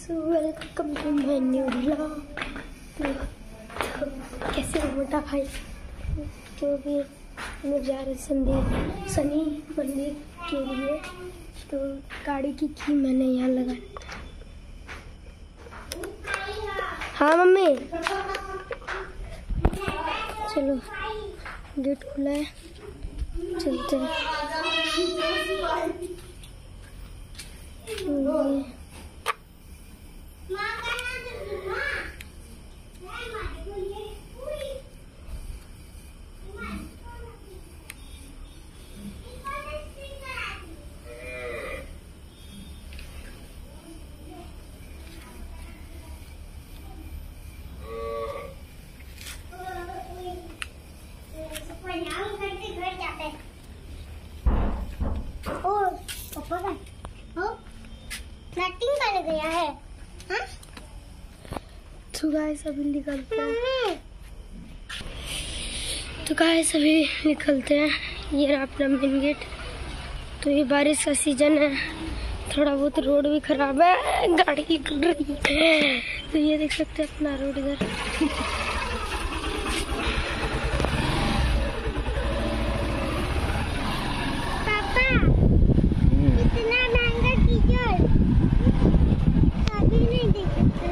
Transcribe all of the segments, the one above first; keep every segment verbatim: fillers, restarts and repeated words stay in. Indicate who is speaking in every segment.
Speaker 1: So welcome to my new vlog. कैसे हो मोटा भाई? क्योंकि हम लोग जा रहे संदीप शनि मंदिर के लिए, तो गाड़ी की की मैंने यहाँ लगा। हाँ मम्मी, चलो गेट खुला है, चलते हैं।
Speaker 2: गया है।
Speaker 1: तो गाइस अभी निकलते हैं तो गाइस अभी निकलते हैं। ये रहा अपना मेन गेट। तो ये बारिश का सीजन है, थोड़ा बहुत रोड भी खराब है, गाड़ी निकल रही है। तो ये देख सकते हैं अपना रोड इधर।
Speaker 2: पापा इतना महंगा डीजल कभी नहीं देख सकते।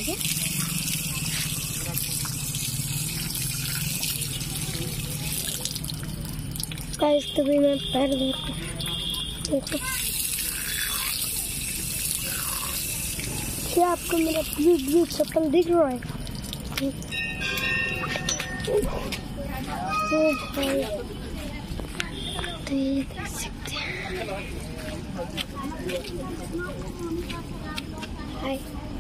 Speaker 3: खाएंगे।
Speaker 1: गाइस तो भी मैं पैर देखो देखो क्या आपको मेरा ब्लू ब्लू चप्पल दिख रहा है? तो ये देख सकते हैं। हाय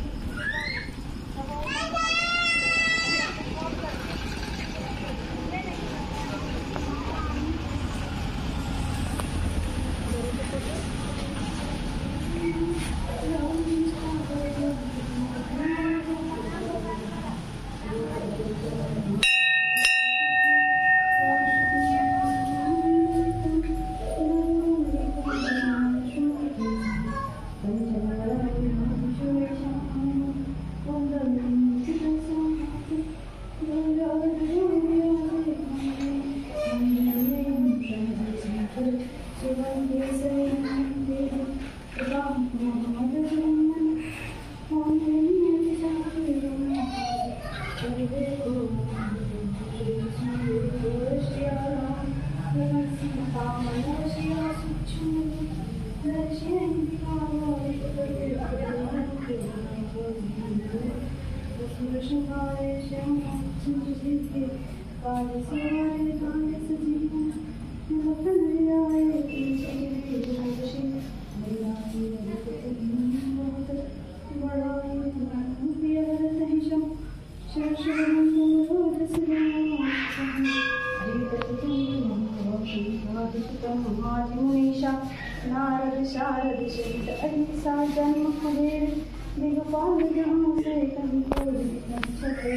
Speaker 1: नारद शारद शरीर अहिंसा जन्म कुबेर दिगपाल जहाँ से कहीं कोई छठे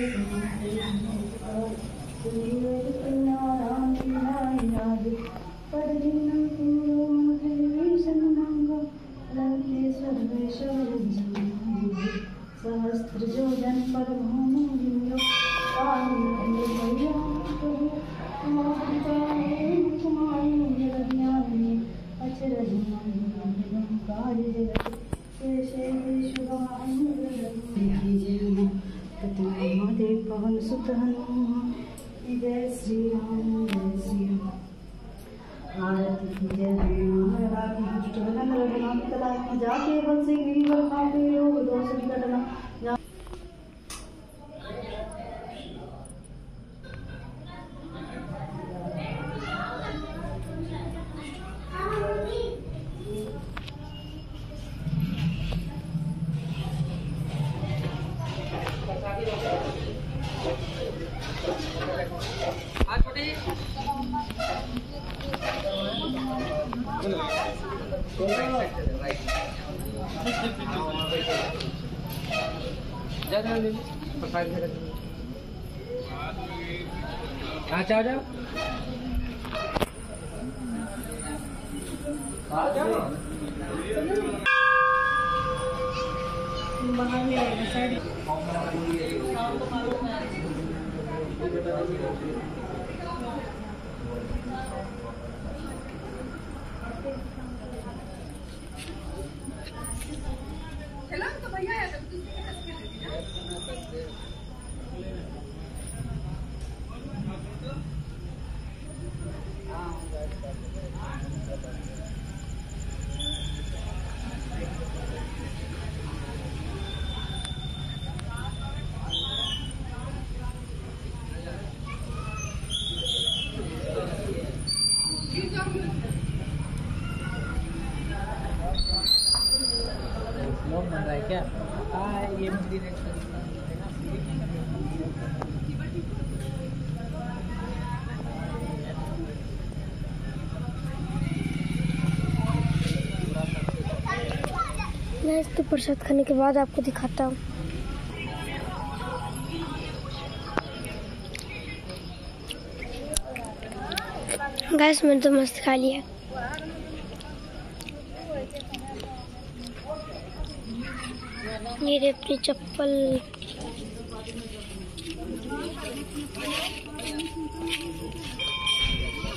Speaker 1: नारायण नारायण पर जिन्म पूरो महेशन मंगो लंके सर्वेश्वर सहस्त्र जोजन पर भानु लिंगो पानी भैया पवन सुत हनुमान जय श्री राम जय श्री राम आरती की जय हनुमान रघुनाथ कला की जाके बंसी गिरिवर कापे लोग दोष विकटना
Speaker 4: अच्छा जाओ
Speaker 3: बाहर में रहेगा साइड
Speaker 4: बन रहा है क्या? हाँ ये
Speaker 1: मैं इसके प्रसाद खाने के बाद आपको दिखाता हूँ। गैस मैंने तो मस्त खा लिया। ये अपनी चप्पल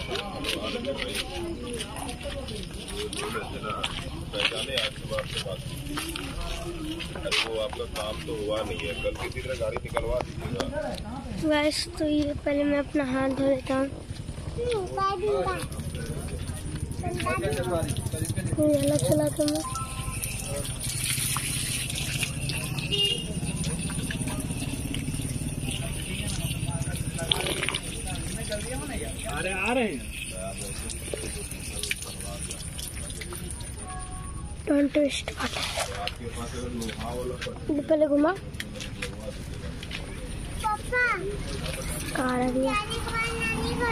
Speaker 5: पहचाने आपके बात से बात। अरे वो आपका काम तो हुआ नहीं है, कल किसी तरह गाड़ी निकलवा दीजिएगा।
Speaker 1: गाइस तो ये पहले मैं अपना हाथ धो लेता हूँ। ये अलग चलाता हूँ।
Speaker 4: अरे आ रहे हैं।
Speaker 1: Don't twist.
Speaker 5: आपके पास अगर लोहा वाला
Speaker 1: पहले घुमा।
Speaker 2: पापा
Speaker 1: कार आ गया।
Speaker 2: नानी को नानी को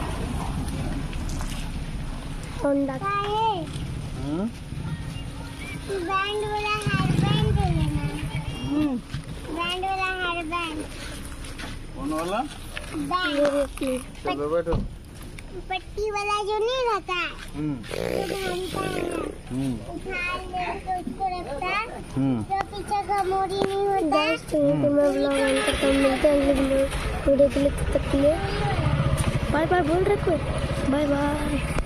Speaker 1: होंडा।
Speaker 2: क्या है
Speaker 4: हाँ?
Speaker 2: बैंड वाला हेयर बैंड लेना। बैंड वाला हेयर बैंड
Speaker 4: कौन वाला?
Speaker 2: बैंड
Speaker 1: ये देखिए।
Speaker 4: चलो बैठो।
Speaker 2: पट्टी वाला जो नहीं रहता है
Speaker 4: हम्म
Speaker 2: जो घूमता है
Speaker 4: हम्म
Speaker 2: उठा ले तो उसको रखता है
Speaker 4: हम्म
Speaker 2: जो पीछे का मोड़ी नहीं होता
Speaker 1: गाइस तो यहीं पे मैं ब्लॉग एंड करता हूँ। मिलते हैं अगले वीडियो के लिए। तब तक के लिए बाय बाय बोल रहे कोई। Bye bye.